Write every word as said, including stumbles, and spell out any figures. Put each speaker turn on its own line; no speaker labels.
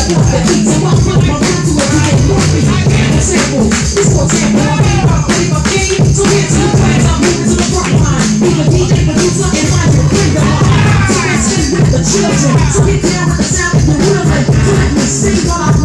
up the beat, so I put my mind to it, we get morphine. Example, this for example, I'm ready by play by game. So here's to the plans, I'm moving to the front line. Be the D J, producer, and mind your friend of mine. So let's spin with the children. So get down with the sound of the wheeling. So let me sing while I